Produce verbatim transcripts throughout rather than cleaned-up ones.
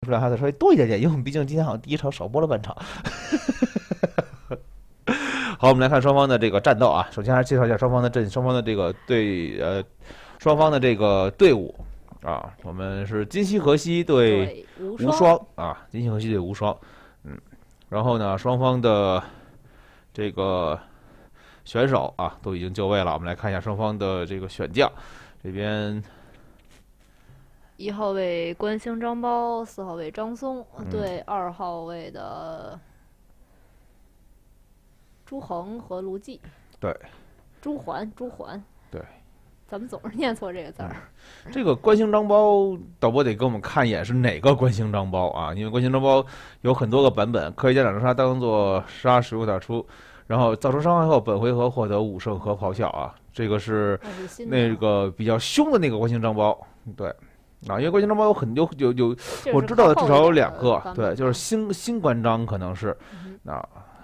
出来还得稍微多一点点，因为我们毕竟今天好像第一场少播了半场。好，我们来看双方的这个战斗啊。首先还是介绍一下双方的阵，双方的这个对呃，双方的这个队伍啊。我们是今夕何夕对无双啊，今夕何夕对无双。嗯，然后呢，双方的这个选手啊都已经就位了。我们来看一下双方的这个选将，这边一号位关兴张苞，四号位张松，对二号位的朱恒和卢季。 对， 朱桓，朱桓。 对， 咱们总是念错这个字儿。 嗯、这个关兴张苞，导播得给我们看一眼是哪个关兴张苞啊？因为关兴张苞有很多个版本，科学家长杀当做杀使用打出。然后造成伤害后，本回合获得武圣和咆哮啊，这个是那个比较凶的那个关兴张苞，对，啊，因为关兴张苞有很有有有，我知道的至少有两个，对，就是新新关张可能是，啊，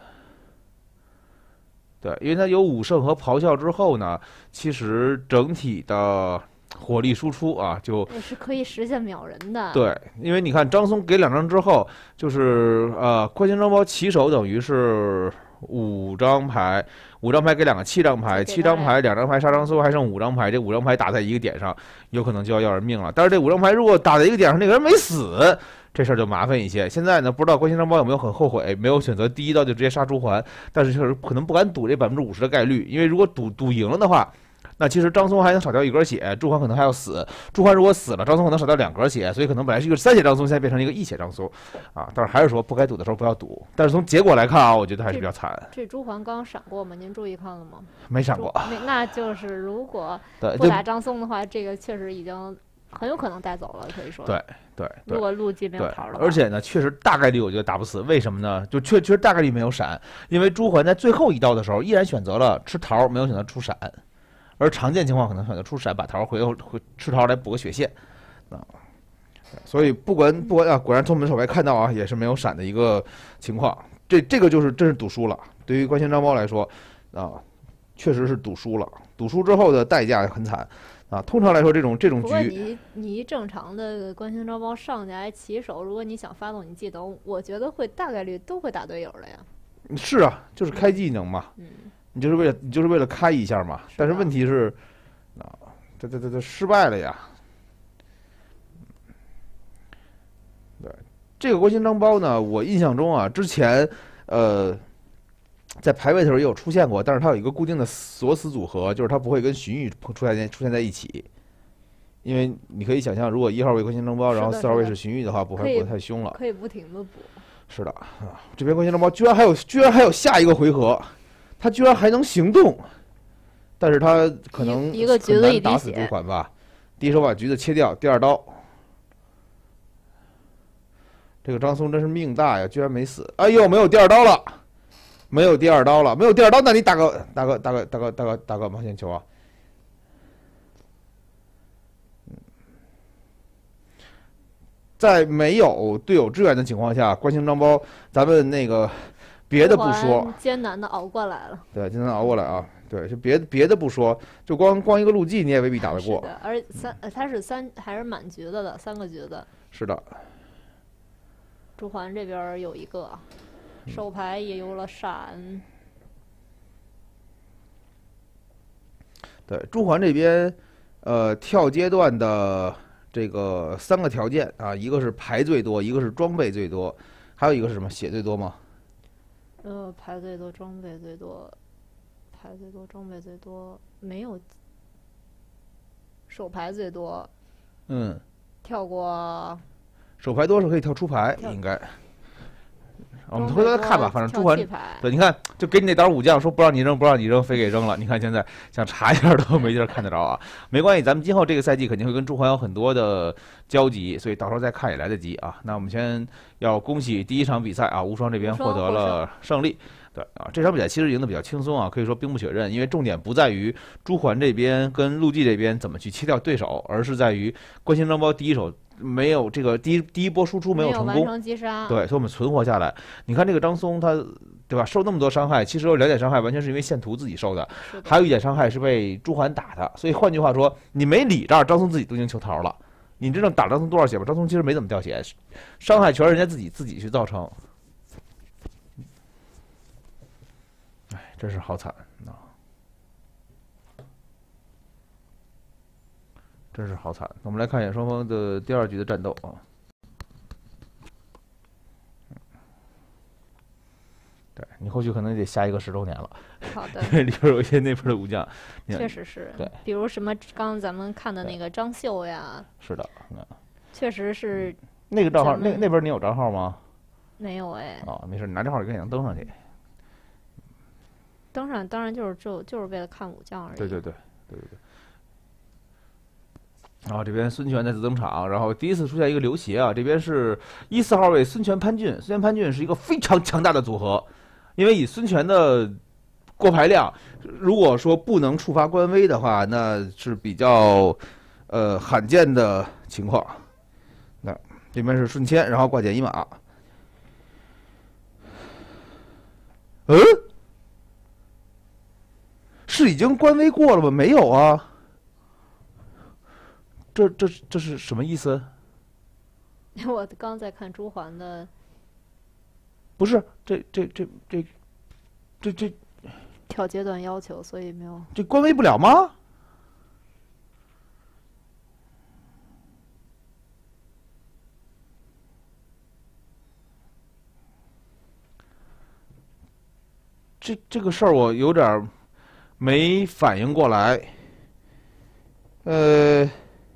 对，因为它有武圣和咆哮之后呢，其实整体的火力输出啊，就是可以实现秒人的。 对，因为你看张松给两张之后，就是呃，关兴张苞起手等于是。五张牌，五张牌给两个七张牌，七张牌两张牌杀张松，还剩五张牌。这五张牌打在一个点上，有可能就要要人命了。但是这五张牌如果打在一个点上，那个人没死，这事儿就麻烦一些。现在呢，不知道关兴张苞有没有很后悔，没有选择第一刀就直接杀朱桓，但是确实可能不敢赌这百分之五十的概率，因为如果赌赌赢了的话。那其实张松还能少掉一格血，朱桓可能还要死。朱桓如果死了，张松可能少掉两格血，所以可能本来是一个三血张松，现在变成一个一血张松，啊，但是还是说不该赌的时候不要赌。但是从结果来看啊，我觉得还是比较惨。 这, 这朱桓刚闪过吗？您注意看了吗？ 没闪过。 那就是如果不打张松的话，这个确实已经很有可能带走了，可以说。 对对。 如果陆季没有桃的话。 而且呢，确实大概率我觉得打不死，为什么呢？就确确实大概率没有闪，因为朱桓在最后一刀的时候依然选择了吃桃，没有选择出闪。而常见情况可能选择出闪，把桃回回吃桃来补个血线，啊，所以不管不管啊，果然从我们手外看到啊，也是没有闪的一个情况。这这个就是真是赌输了。对于关兴张苞来说，啊，确实是赌输了。赌输之后的代价很惨啊。通常来说，这种这种局， 你你正常的关兴张苞上来起手，如果你想发动你技能，我觉得会大概率都会打队友的呀。 是啊，就是开技能嘛。 嗯。 你就是为了你就是为了开一下嘛，但是问题是，啊，这这这这失败了呀。对，这个关兴张苞呢，我印象中啊，之前呃，在排位的时候也有出现过，但是它有一个固定的锁死组合，就是它不会跟荀彧出现出现在一起。因为你可以想象，如果一号位关兴张苞，然后四号位是荀彧的话，不会不太凶了。 可以不停的补。 是的啊，这边关兴张苞居然还有居然还有下一个回合。他居然还能行动，但是他可能一个橘子一打死朱桓吧。第一手把橘子切掉，第二刀，这个张松真是命大呀，居然没死。哎呦，没有第二刀了，没有第二刀了，没有第二刀，那你打个打个打个打个打个打个毛线球啊！在没有队友支援的情况下，关兴张苞，咱们那个。别的不说， 艰难的熬过来了。 对，艰难熬过来啊！对，就别别的不说，就光光一个陆季你也未必打得过。 是的，而三呃，他是三还是满橘子的，三个橘子。 是的。 朱桓这边有一个，手牌也有了闪。嗯、 对，朱桓这边，呃，跳阶段的这个三个条件啊，一个是牌最多，一个是装备最多，还有一个是什么？血最多吗？ 呃，牌最多，装备最多，牌最多，装备最多，没有手牌最多。 嗯， 跳过。 手牌多是可以跳出牌，应该。我们回头再看吧，反正朱桓，对，你看，就给你那点武将说不让你扔，不让你扔，非给扔了。你看现在想查一下都没地儿看得着啊。没关系，咱们今后这个赛季肯定会跟朱桓有很多的交集，所以到时候再看也来得及啊。那我们先要恭喜第一场比赛啊，无双这边获得了胜利。对啊，这场比赛其实赢得比较轻松啊，可以说兵不血刃，因为重点不在于朱桓这边跟陆季这边怎么去切掉对手，而是在于关兴张苞第一手。没有这个第一第一波输出没有成功，对，所以我们存活下来。你看这个张松他，对吧？受那么多伤害，其实有两点伤害完全是因为线图自己受的，还有一点伤害是被朱桓打的。所以换句话说，你没理这儿，张松自己都已经求桃了， 你真正打张松多少血吧？张松其实没怎么掉血，伤害全是人家自己自己去造成。哎，真是好惨啊！真是好惨。我们来看一眼双方的第二局的战斗啊。对你后续可能得下一个十周年了。 好的。 因为里边有一些那边的武将， 确实是。 对， 比如什么刚刚咱们看的那个张绣呀。 是的， 确实是。 那个账号，那那边你有账号吗？ 没有哎。 哦，没事，你拿账号给能登上去。 登上当然就是就就是为了看武将而已。 对对对对对对。然后这边孙权再次登场，然后第一次出现一个流协啊，这边是一四号位孙权潘俊，孙权潘俊是一个非常强大的组合，因为以孙权的过牌量，如果说不能触发官威的话，那是比较呃罕见的情况。那这边是顺迁，然后挂减一马。嗯，是已经官威过了吗？没有啊。这这这是什么意思？ 我刚在看朱桓的。 不是，这这这这这这跳阶段要求，所以没有。 这官威不了吗？这这个事儿我有点没反应过来。呃。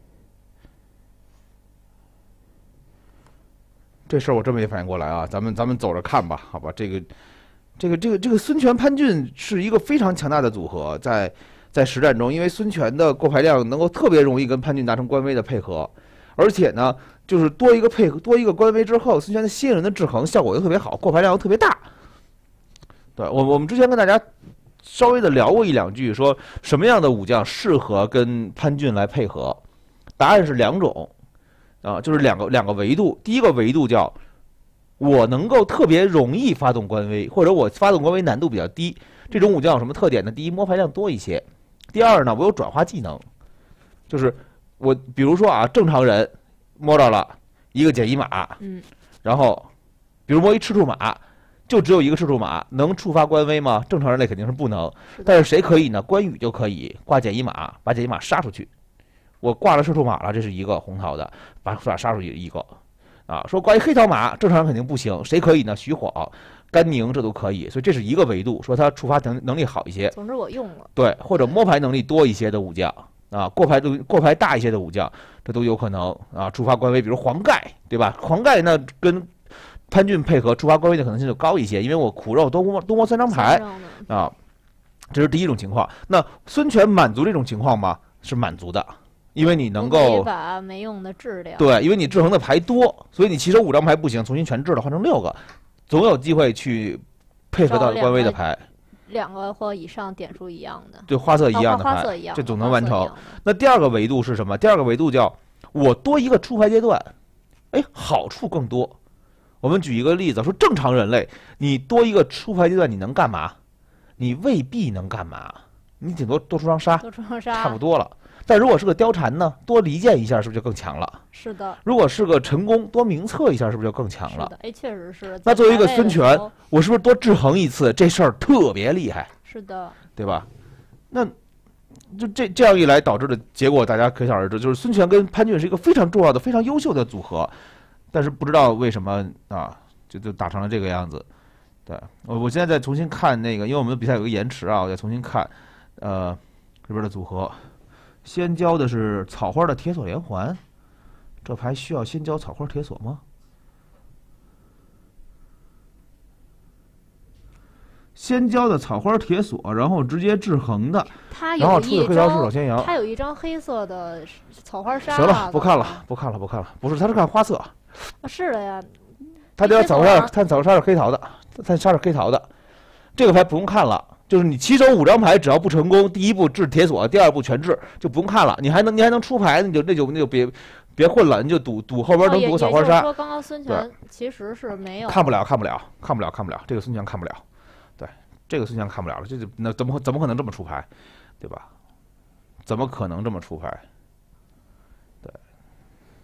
这事儿我真没反应过来啊，咱们咱们走着看吧，好吧？这个，这个，这个，这个孙权潘俊是一个非常强大的组合，在在实战中，因为孙权的过牌量能够特别容易跟潘俊达成官威的配合，而且呢，就是多一个配合，多一个官威之后，孙权的吸引人的制衡效果又特别好，过牌量又特别大。对我，我们之前跟大家稍微的聊过一两句，说什么样的武将适合跟潘俊来配合，答案是两种。啊，就是两个两个维度。第一个维度叫我能够特别容易发动官威，或者我发动官威难度比较低。这种武将有什么特点呢？第一，摸牌量多一些；第二呢，我有转化技能，就是我比如说啊，正常人摸到了一个减一马， 嗯， 然后比如摸一赤兔马，就只有一个赤兔马，能触发官威吗？正常人类肯定是不能。但是谁可以呢？关羽就可以挂减一马，把减一马杀出去。我挂了赤兔马了，这是一个红桃的，把把杀出去一个，啊，说挂一黑桃马，正常人肯定不行，谁可以呢？徐晃、甘宁这都可以，所以这是一个维度，说他触发能能力好一些。 总之我用了。 对，或者摸牌能力多一些的武将啊，过牌都过牌大一些的武将，这都有可能啊触发官威，比如黄盖，对吧？黄盖那跟潘俊配合触发官威的可能性就高一些，因为我苦肉多摸多摸三张牌啊，这是第一种情况。那孙权满足这种情况吗？是满足的。因为你能够把没用的治掉， 对，因为你制衡的牌多，所以你起手五张牌不行，重新全治了，换成六个，总有机会去配合到官威的牌， 两个或以上点数一样的， 对，花色一样的牌，这总能完成。那第二个维度是什么？第二个维度叫我多一个出牌阶段，哎，好处更多。我们举一个例子，说正常人类，你多一个出牌阶段，你能干嘛？你未必能干嘛，你顶多多出张杀， 多出张杀， 差不多了。但如果是个貂蝉呢，多离间一下，是不是就更强了？ 是的。 如果是个陈宫，多明测一下，是不是就更强了？ 是的，哎，确实是。 那作为一个孙权，我是不是多制衡一次，这事儿特别厉害？ 是的， 对吧？那就这这样一来导致的结果，大家可想而知，就是孙权跟潘俊是一个非常重要的、非常优秀的组合，但是不知道为什么啊，就就打成了这个样子。对，我我现在再重新看那个，因为我们的比赛有个延迟啊，我再重新看，呃，这边的组合。先交的是草花的铁锁连环，这牌需要先交草花铁锁吗？先交的草花铁锁，然后直接制衡的，然后出的黑桃赤手先摇。 他有一张黑色的草花杀。 行了，不看了，不看了，不看了。不是，他是看花色。 啊，是的呀。 他这草花杀，他草花杀是黑桃的，他杀是黑桃的，这个牌不用看了。就是你起手五张牌，只要不成功，第一步治铁锁，第二步全治，就不用看了。你还能你还能出牌，你就那就那就别别混了，你就赌赌后边能赌草花杀。 说刚刚孙权其实是没有看不了，看不了，看不了，看不了，这个孙权看不了，对，这个孙权看不了了，这就那怎么怎么可能这么出牌，对吧？怎么可能这么出牌？对，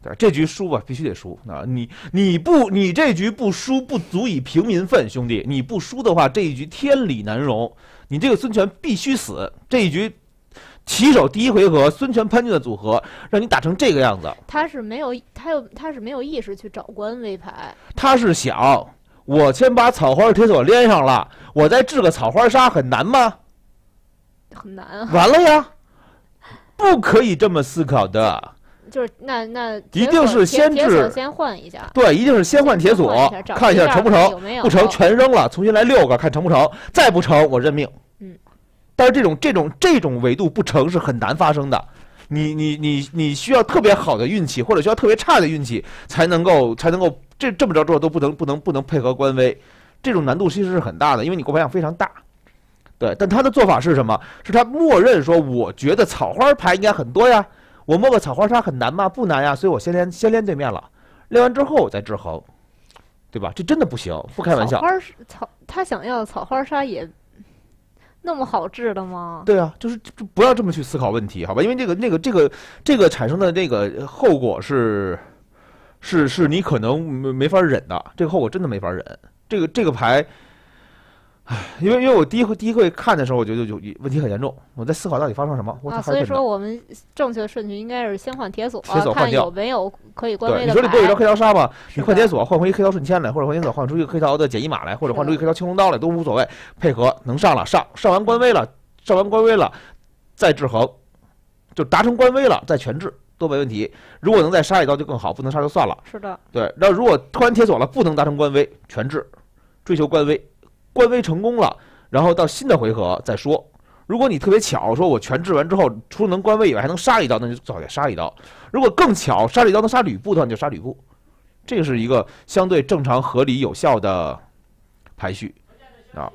对，这局输吧，必须得输啊！你你不你这局不输，不足以平民愤，兄弟，你不输的话，这一局天理难容。你这个孙权必须死。这一局起手第一回合，孙权潘俊的组合让你打成这个样子， 他是没有他有他是没有意识去找官威牌， 他是想我先把草花铁锁连上了，我再制个草花杀很难吗？ 很难啊！ 完了呀，不可以这么思考的。 就是那那一定是先制， 先换一下。 对，一定是先换铁锁，看一下成不成，不成全扔了，重新来六个，看成不成。再不成，我认命。 嗯。 但是这种这种这种维度不成是很难发生的，你你你你需要特别好的运气，或者需要特别差的运气，才能够才能够这这么着做都不能不能不能配合官威，这种难度其实是很大的，因为你过牌量非常大。对，但他的做法是什么？是他默认说，我觉得草花牌应该很多呀。我摸个草花杀很难吗？不难呀，所以我先连先连对面了，连完之后我再制衡，对吧？这真的不行，不开玩笑。 草花草，他想要草花杀也那么好治的吗？ 对啊，就是就不要这么去思考问题，好吧？因为这个那个这个这个产生的这个后果是是是你可能没没法忍的，这个后果真的没法忍。这个这个牌。唉，因为因为我第一回第一回看的时候，我觉得就问题很严重，我在思考到底发生什么。 啊，所以说我们正确的顺序应该是先换铁锁， 铁锁换掉， 看有没有可以官威的牌。 你说你不有一招黑桃杀吗？你换铁锁，换回一黑桃顺签来，或者换铁锁换出一个黑桃的简易马来，或者换出一个黑桃青龙刀来，都无所谓。配合能上了上，上完官威了，上完官威了，再制衡，就达成官威了，再全制都没问题。如果能再杀一刀就更好，不能杀就算了。 是的。 对，那如果突然铁锁了，不能达成官威，全制，追求官威，官威成功了。然后到新的回合再说。如果你特别巧，说我全治完之后，除了能官威以外还能杀一刀，那就最好再杀一刀。如果更巧，杀了一刀能杀吕布的话，你就杀吕布。这个是一个相对正常、合理、有效的排序啊。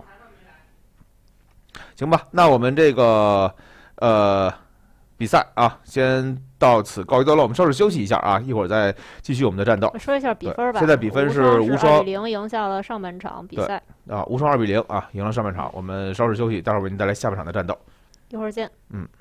行吧，那我们这个呃比赛啊，先到此告一段落，我们稍事休息一下啊，一会儿再继续我们的战斗。 说一下比分吧。 现在比分是无双二比零赢下了上半场比赛。 啊，无双二比零啊，赢了上半场。我们稍事休息，待会儿为您带来下半场的战斗。 一会儿见。 嗯。